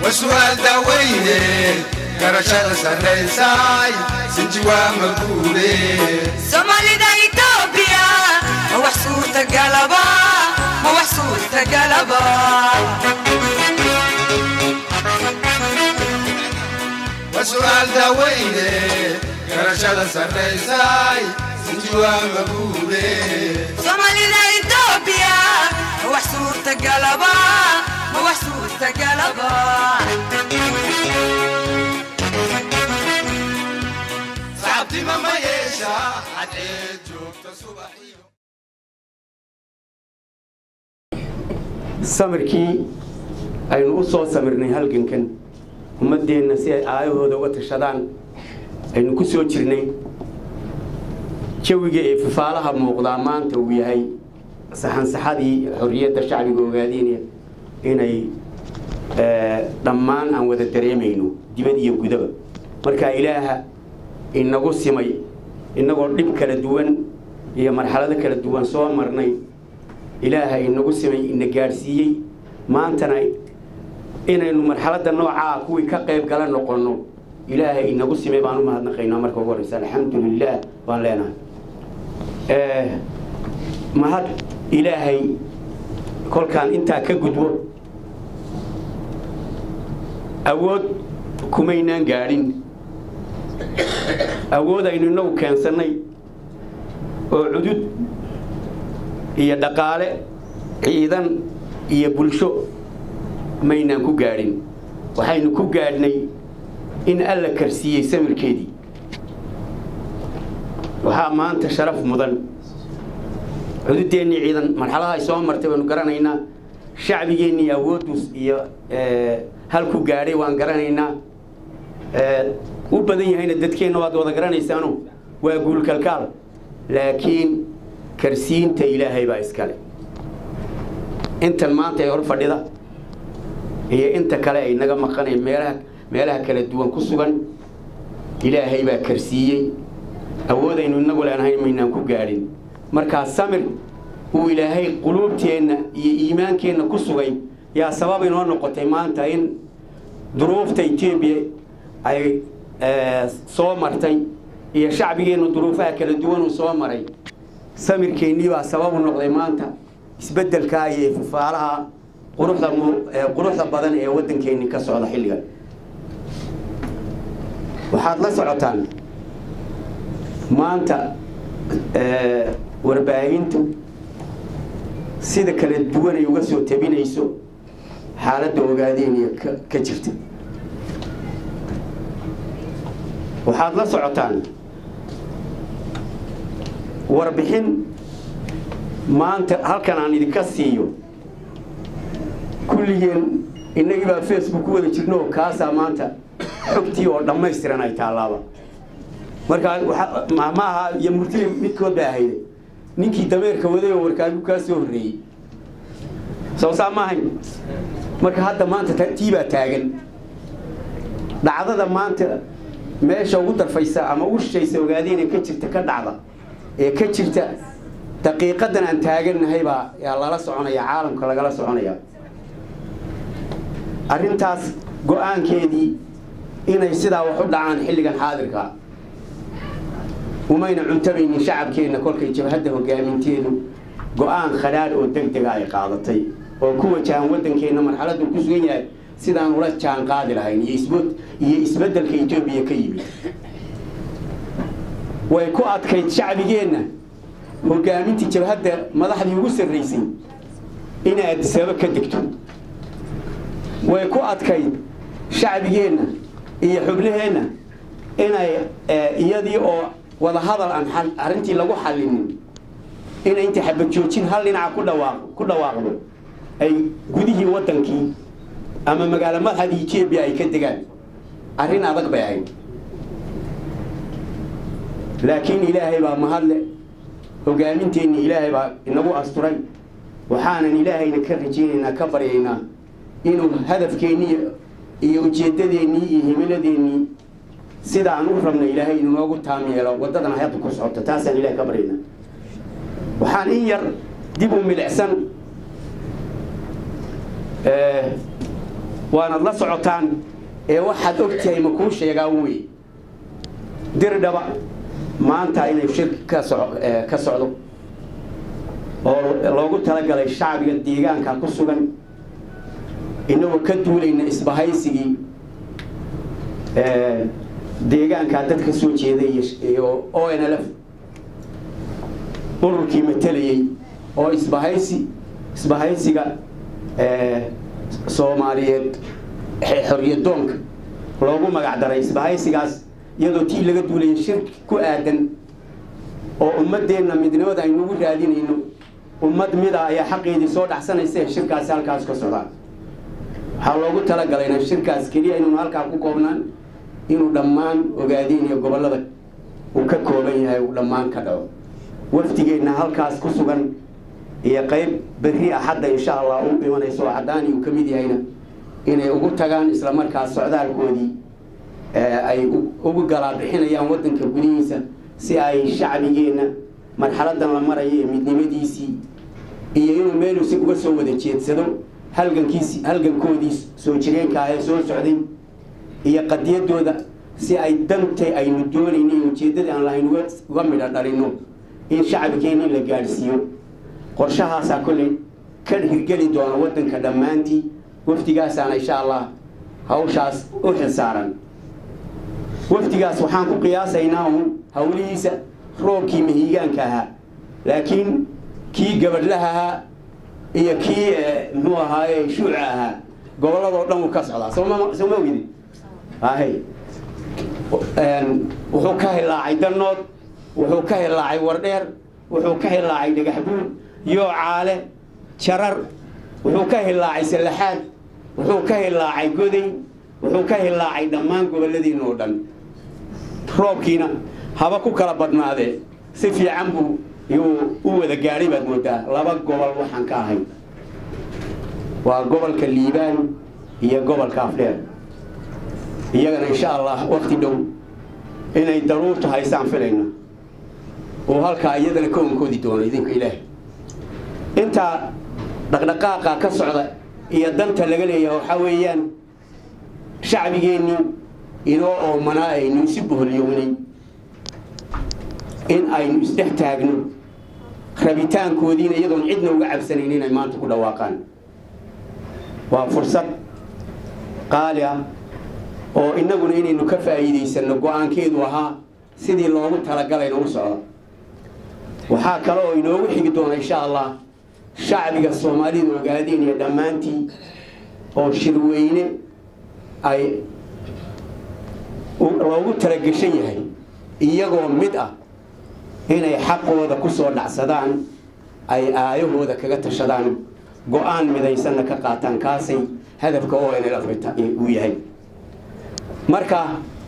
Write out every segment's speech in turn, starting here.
وسؤال داويني كرشاد سريساي سنجوا مقولي سومالي دا إيطوبيا ما وحصور تقلبا ما وحصور تقلبا وسؤال داويني كرشاد سريساي سنجوا مقولي سومالي دا إيطوبيا ما وحصور تقلبا ما وحصور تقلبا صعبتي ماما يشا عدعيت جوبت صباحي samirkii aynu u soo samirnay halgankan ummadeenna si ay aayahooda uga tashadaan aynu ku soo jirnay jawiga ee fifaalaha muuqdaa maanta uu yahay saxansaxadii xorriyadda shacbiga ogaadeen inay dhammaan aan wada dareemayno dibad iyo gudaba marka ilaaha inagu simay inagoo dhib kala duwan iyo marxalado kala duwan soo marnay ilaaha inagu simay ina gaarsiiyey maantana inaynu marxaladda noocaa kuwii ka qayb gala noqono ilaaha inagu simay baan u mahadnaqaynaa marka ugu horeysa alxamdulillaah baan leenahay mahad ilaahay kolkaan intaa ka gudbo awood kumaynaan gaadhin awood aynu inagu keensannay oo cudud iyo dhaqaale ciidan iyo bulsho maynaan ku gaadhin waxaynu ku gaadhnay in alla karsiiyey samirkeedii waxaa maanta sharaf mudan cududeennii ciidan marxaladaha ay soo martay baynu garanaynaa shacbigeennii awoodus iyo halku gaadhay waan garanaynaa u badan yahayna dadkeenna waad wada garanaysaano waa guulkalkaal laakiin karsiinta ilaahay baa iskale intan maanta ee hor fadhida iyo inta kale ay naga maqanay meelaha kala duwan ku sugan ilaahay baa karsiiyey awoodaynu inagu leenahay maynaan ku gaadhin markaa samir uu ilaahay quluubteenna iyo iimaankeenna ku sugay yaa sabab inoo noqotay maanta in duruufta Itoobiya ay soo martay iyo shacbigeenna duruufaha kala duwan uu soo maray samirkeennii baa sabab u noqday maanta isbeddelka iyo fifaalaha quruxda badan ee waddankeenni ka socda xilligan waxaad la socotaan maanta warbaahintu sida kala duwan ay uga soo tabinayso xaaladda ogaadeenaya ka jirta waxaad la socotaan warbixin maanta halkan aan idinka siiyo kulligeen innagii baa Facebook ku wada jirno kaasaa maanta xogtii oo dhammaystiran ay taalaaba marka maaha iyo murti midkood baa ahayd ninkii dameerka waday oo warkaagu ka soo horeeyay soo saamahay marka hadda maanta tiiba taagan dhacdada maanta meesha ugu darfaysa ama ugu shaysa ogaadeen ka jirta ka dhacda ee ka jirta daqiiqadan aan taagannahay baa yaa lala soconaya caalamka lagala soconaya arrintaas go'aankeedii inay sidaa wax u dhacaan xilligan xaadirka umayna cuntabaynin shacabkeenna kolkay jabhadda hogaaminteedu go'aan khadhaadh oo degdeg ay qaadatay oo ku wajahan waddankeenna marxaladdu ku sugan yahay sidaan ula jaan qaadi lahayn iyo isbeddelka Itoobiya ka yimid way ku adkayd shacbigeenna hogaaminta jabhadda madaxdii ugu sarreysay in ay sabab ka degto way ku adkayd shacbigeenna iyo xubnaheenna inay iyadii oo wada hadal aan arrintii lagu xallinin in inta xabad joojin hal dhinac ku dhawaaqdo ay gudihii waddankii ama magaalo madaxdii Itoobiya ay ka degaan arrin adag bay ahayd laakiin ilaahay baa mahadle hogaaminteennii ilaahay baa inagu asturay waxaanan ilaahayna ka rajaynaynaa ka baryaynaa inuu hadafkeennii iyo ujeedadeennii iyo himiladeennii sidaan u rabnay ilaahay inuu noogu taam yeelo waddadan hay'adda ku socota taasaan ilaahay ka baryaynaa waxaan in yar dib u milicsan waana la socotaan ee waxaad ogtahay ma kuu sheegaa weey dirdhaba maanta inay shir ka socdo oo loogu talagalay shacbiga deegaanka ku sugan inagoo ka duulayna isbahaysigii deegaanka dadka soo jeeday iyo ONLF ururkii matalayay oo isbahaysiga Soomaaliyeed xorriyadoonka loogu magac daray isbahaysigaas iyadoo tii laga duulay shir ku aadan oo ummadeena midnimada ay nagu raadinayno ummad mida ayaa xaqeedii soo dhaxsanaysa shirkaas halkaas ka socda waxa loogu talagalay in shirkaas kaliya inuu halka ku koobnaan inuu dhammaan ogaadeen iyo gobolada uu ka kooban yahay uu dhammaan ka dhaw waftigeena halkaas ku sugan iyo qayb bari ahada insha Allah uu imanayso cadaani uu kamid yahayna inay ugu tagaan isla markaas socdaalkoodii ay ugu galaabixinayaan wadanka gudihiisa si ay shacbigeena marxaladan la marayo midnimadiisii iyo inuu meel si uga soo wada jeedsado halgankoodii soo jireenka ah soo socday iyo qadiyadooda si ay dantay ay doonayeen ujeedada aan lahayn uga midha dhalino in shacbigeena la gaarsiiyo qorshahaas kulli ka hirgeli doona wadanka dhamaantii waftigaasana insha Allah hawshaas u xilsaaran waftigaas waxaan ku qiyaasaynaa hawlihiisa roobkii mihigaanka ahaa laakiin kii gabadlaha iyo kii muxuu ahaayay shuuca ahaa gobolada dhan uu ka socdaa soo ma ogidi wuxuu ka hilaacay danood wuxuu ka hilaacay wardheer wuxuu ka hilaacay dhagaxbuur iyo caale jarar wuxuu ka hilaacay salaxaad wuxuu ka hilaacay goday wuxuu ka hilaacay dhammaan goboladiina oo dhan roobkiina haba ku kala badnaadee si fiican buu u wada gaaray baad moodaa laba gobol waxaan ka ahay waa gobolka Liibaan iyo gobolka Afdheer iyagana insha Allah waqti dhow inay daruurtu haystaan filayna oo halka iyadana ka onkoodi doono idinka Ilaahay inta dhaqdhaqaaqa ka socda iyo danta laga leeyahay waxa weeyaan shacbigeeni inoo oo manaaynu si boholiyownay in aynu isdhex taagno rabitaankoodiina iyadoon cidna uga cabsanayn inay maanta ku dhawaaqaan waa fursad qaali ah oo inaguna inaynu ka faa'iideysano go'aankeedu ahaa sidii loogu talagalay inuu socdo waxaa kale oo inoogu xigi doona insha Allah shacbiga Soomaaliyeed ogaadeen iyo dhamaantii oo shirweyne ay loogu talagashan yahay iyagoo mid ah inay xaqooda ku soo dhacsadaan ay aayahooda kaga tashadaan go'aan midaysan ka qaataan kaasay hadafka oo inay afrita uu yahay marka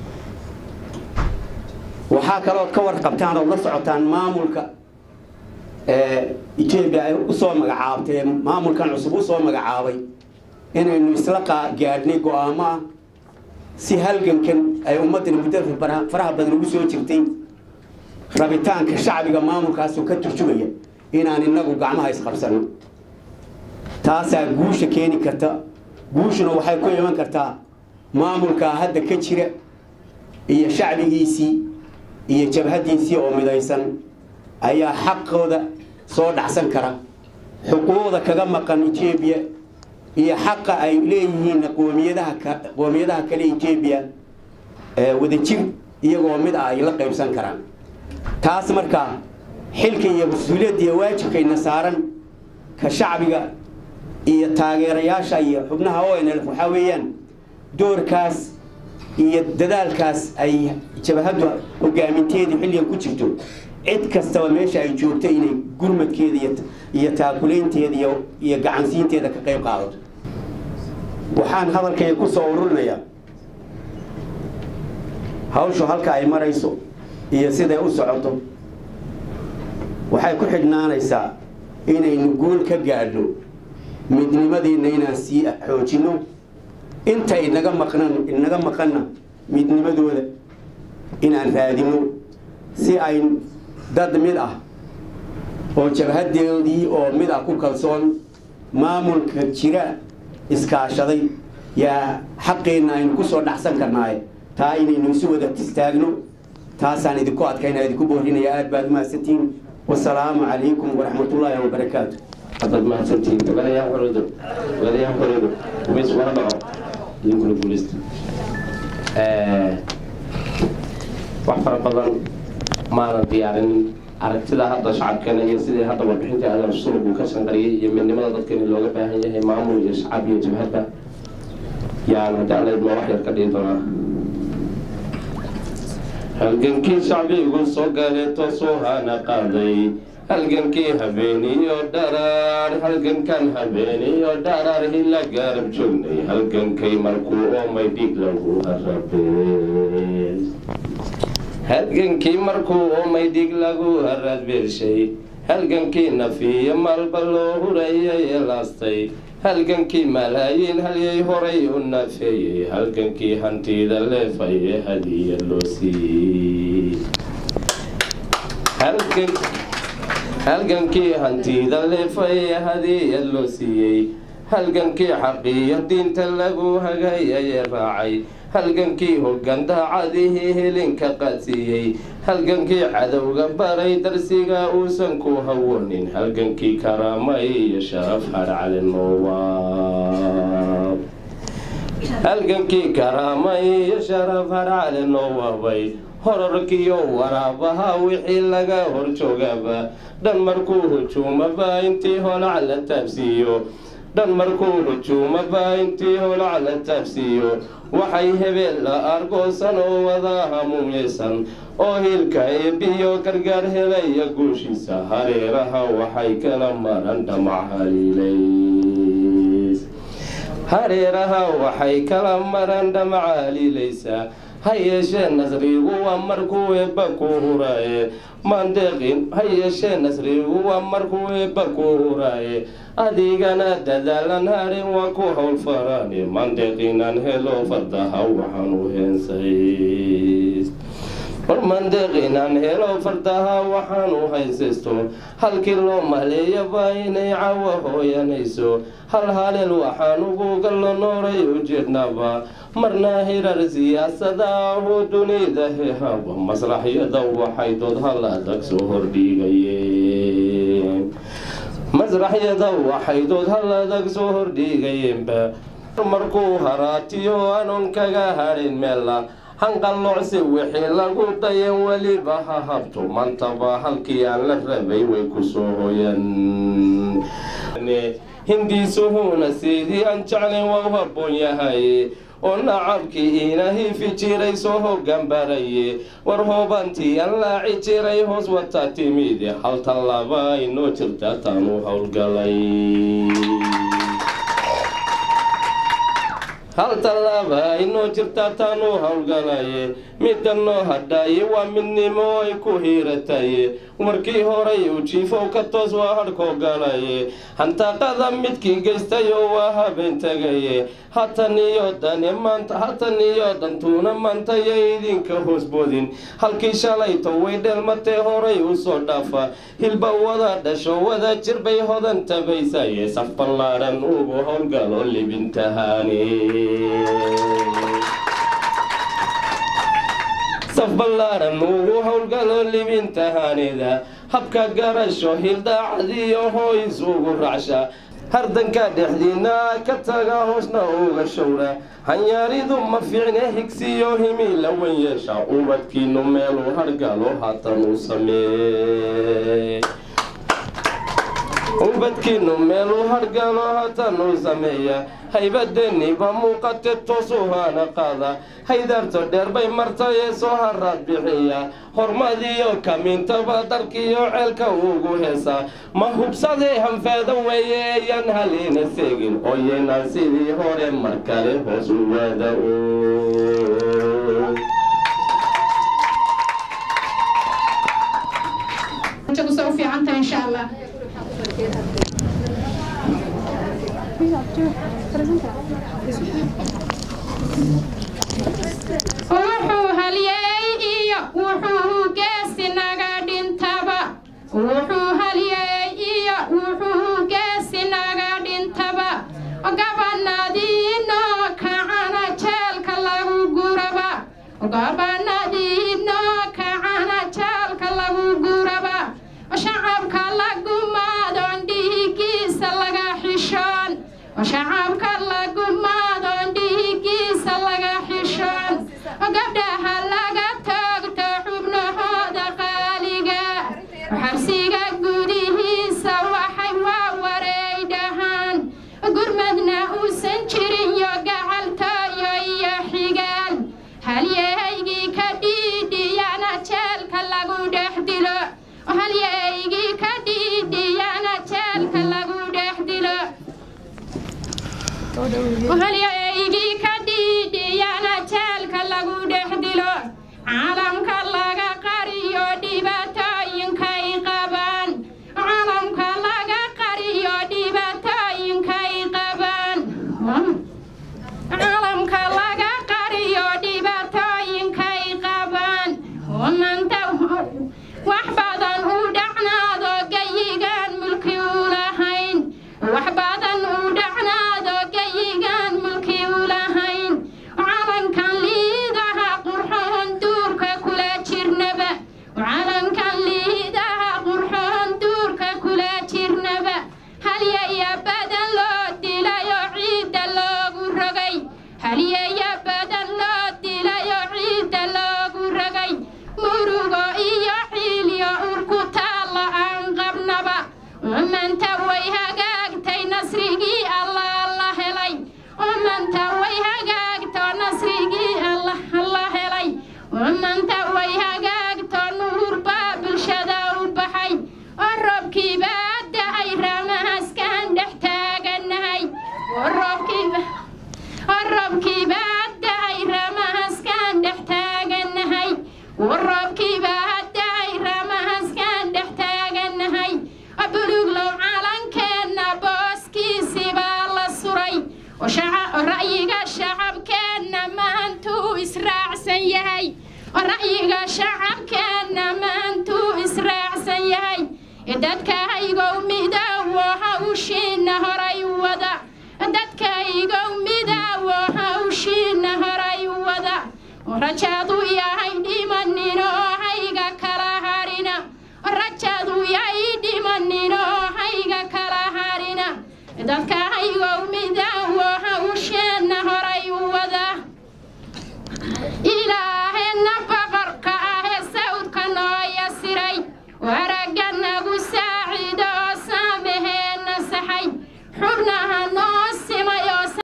waxa kale oo ka warqabtaan oo la socotaan maamulka Itoobiya ay u soo magacaabtay maamulkan cusub u soo magacaabay inaynu isla gaadhnay go'aamo si halgankan ay ummadda muddo faraha badan ugu soo jirtay rabitaanka shacbiga maamulkaas oo ka turjumaya inaan inagu gacmaha isqabsano taasaa guusha keeni karta guushuna waxay ku iman kartaa maamulka hadda ka jira iyo shacbigiisii iyo jabhadiisii oo midaysan ayaa xaqooda soo dhacsan kara xuquuqda kaga maqan Itoobiya iyo xaqa ay leeyihiin qoomiyadaha kale Itoobiya wada jir iyagoo mid ah ay la qaybsan karaan taas marka xilka iyo mas'uuliyadda iyo waajibkayna saaran ka shacbiga iyo taageerayaasha iyo xubnaha ONLF waxa weeyaan doorkaas iyo dadaalkaas ay jabhadu hogaaminteedii xilligan ku jirto cid kasta meesha ay joogto inay gurmadkeeda iyo taakuleynteeda iyo gacansiinteeda ka qayb qaadato waxaan hadalkay ku soo ururinayaa hawshu halka ay marayso iyo sida ay u socoto waxay ku xignaanaysaa inaynu guul ka gaadho midnimadeena inaan sii xoojino inta inaga maqana midnimadooda inaan raadino si ay dad mid ah oo jabhadeedii oo mid ah ku kalsoon maamulka jira iskaashaday يا حقنا إن كسر نحسن كرناي تاين إنه سوى ذا تستاجنو تاسان إذا كوات كنا إذا كبرين يا بعد ما 60 والسلام عليكم ورحمة الله وبركاته. بعد ما 60 ولا يا حرود بس ولا بقى يمكن البوليس وحفر بدل ما ديارين aragtida hadda shacabkana iyo sidii hadda warbixinta aan soo buukasan qariyay iyo midnimada dadkeena looga baahan yahay maamul iyo shacab iyo jabhadba yaana daalad ma wax yar ka dhigay doona halgankii shacbigu soo gaaray toosoo hana qaaday halgankii habeeniyo dharaar halgankan habeeniyo dharaar hila garab joognay halgankay markuu oomay dhig lagu harabay halgankii markuu oomay dhig lagu harabay halgankii nafiya malba loo hurayay laastay halgankii malaayiin halyay horay u nafeeyay halgankii hantida leefay hadiya loo siiyay halgankii hantida leefay hadiya loo siiyay halgankii xaqiiyo diinta lagu hagayay raacay halgankii hoggaan daacadihii helinka qaadsiiyey halgankii cadowga baray darsiga uusan ku hawoonin halgankii karaama iyo sharaf harcali noowaab halgankii karaama iyo sharaf harcali noowaabay horarkiyo waraabaha wixii laga horjoogaba dhan markuu hujuumaba intii holac la taabsiiyo dhan markuu hujuumaba intii holac la taabsiiyo waxay hebel la argoosan oo wada hamuumeysan oo hilka biyo gargaar helaya guushiisa hareeraha waxay kala maran dhamac haliilays hareeraha waxay kala maran dhamac haliilaysa hayeeshee nasrigu waa markuu eebba ku huraaye mandeeqin hayeeshee nasrigu waa markuu eebba ku huraaye adigana dadaalan harin waa ku hawl faraane mandeeqinan helo fardaha waxaan u heensay mandeeqinan helo fardaha waxaan u haysaysto halkii loo maleeyaba inay cawa hooyanayso hal haleel waxaan ugu gallo nooray u jeednaba marna hirar siyaasada oo dunida hehaba masraxyada waxay dood hal adag soo hordhigayeen masraxyada waxay dood hal adag soo hordhigayeenba markuu haraatiyo anon kaga harin meela hanqalloocsi wixii lagu dayan weliba ha habto mantaba halkii aan la rabay way ku soo hoyan hindiisuhuna sidii aan jeclayn waa u habboon yahay oo nacabkii inahiifi jiray soo hoggaan baraye war hoobantii aan laaci jiray hoos wata timid hal tallaaba inoo jirta taan u howlgalay hal tallaaba inoo jirta taan u howlgalaye middanoo hadhaaye waa midnimo ay ku hiirataye markii horay uu jiifow ka toos waa hadhkoo galaye hantaaqada midkii geystayoo waa habeen tagaye hatan iyo dantuuna maantaya idinka hoosboodin halkii shalayto way dheelmatee horay u soo dhaafa hilba wada dhasho wada jirbay hodan tabaysaye saf ballaaran ugu howlgalo libintahaani saf ballaaran ugu howlgalo libintahaanida habka garasho hildaacadiyo hooys ugu raacsha hardanka dhexdiina ka taga hoosna uga showra hanyaaridu ma fiicne higsiyo himila wan yeesha ubadkiinu meeluu hargalo haatan uu sameey ubadkiinu meeluu hargalo haatan uu sameeya haybadeeniba muuqate toosuhana qaada haydaarto dheer bay martayee soo haraad bixiya hormadiyo kamiintaba darkiyo ceelka ugu heesa ma hubsadee hanfaada weeye ayaan haliina seegin oo yeynaan sidii hore mar kale hoos u waada u fiicanta insha allah wuxuu haliyey iyo wuxuu geesi naga dhintaba wuxuu haliyey iyo wuxuu geesi naga dhintaba gabanadiinoo gobanadii noo kacana jaalka lagu guraba shacabka lagu maadoon dhiigiisa laga xishoon shacabka lagu maadoon dhiigiisa laga xishoon gabdhaha laga toogto xubnahooda qaaliga xabsiga gudihiisa waxay waa wareydhahaan gurmadna uusan jirin yo gacaltooyo iyo xigaal halyeeygii ka dhiidhiyana jeelka lagu dhex dilo halyeeygii ka dhiidhiyana jeelka lagu dhex dilo halyeeygii ka dhiidhiyana jeelka lagu dhex dilo caalamka laga qariyo dhibaatooyinkay qabaan caalamka laga qariyo dhibaatooyinkay qabaan caalamka laga qariyo dhibaatooyinkay qabaan maanta wax badan u dhacnaado gayigaan mulki u lahayn wax badan u dhacnaado gayigaan mulki u lahayn calankan liidaha qurxoon duurka kula jirnaba calankan liidaha qurxoon duurka kula jirnaba halyaya badan loo dilayo ciidda loogu rogay halyaya badan loo dilayo ciidda loogu rogay murugo iyo xiilyo urku taalla aan qabnaba maanta way hagaagtay nasrigii allah la helay maanta way hagaagto nasrigii allah la helay maanta way hagaagto nuur baa bulshada u baxay roobkii baa da'ay ramahaskaan dhex taaganahay roobkii baa da'ay ramahaskaan dhex taaganahay roobkii baa da'ay ramahaskaan dhex taaganahay buluglow calankeenna booskiisii baa la suray ra'yiga shacabkeenna maantuu israacsan yahay ra'yiga shacabkeenna maantuu israacsan yahay dadkaygow midaawo hawshiina horay wada dadkaygow midaawo hawshiina horay wada rajadu yahay dhimaninoo hayga kala harina rajadu yahay dhimaninoo hayga kala harina dadkaygow midaawo hawshiina horay wada